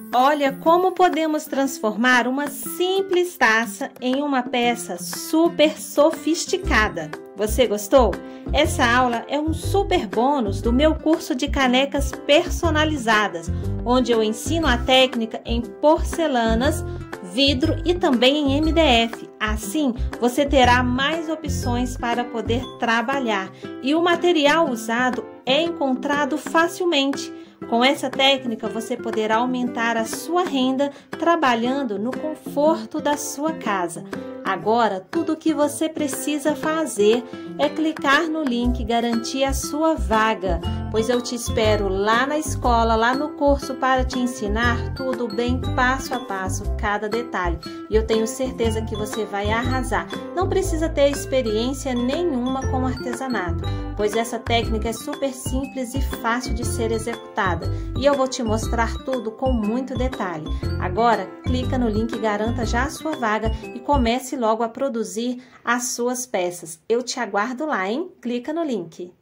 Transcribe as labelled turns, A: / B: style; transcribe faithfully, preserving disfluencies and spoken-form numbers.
A: Olha como podemos transformar uma simples taça em uma peça super sofisticada. Você gostou? Essa aula é um super bônus do meu curso de canecas personalizadas, onde eu ensino a técnica em porcelanas, vidro e também em M D F. Assim, você terá mais opções para poder trabalhar e o material usado é encontrado facilmente. Com essa técnica, você poderá aumentar a sua renda trabalhando no conforto da sua casa. Agora, tudo o que você precisa fazer é clicar no link e garantir a sua vaga, pois eu te espero lá na escola, lá no curso, para te ensinar tudo bem passo a passo, cada detalhe. E eu tenho certeza que você vai arrasar. Não precisa ter experiência nenhuma com artesanato, pois essa técnica é super simples e fácil de ser executada. E eu vou te mostrar tudo com muito detalhe. Agora, clica no link e garanta já a sua vaga e comece logo a produzir as suas peças. Eu te aguardo lá, hein? Clica no link.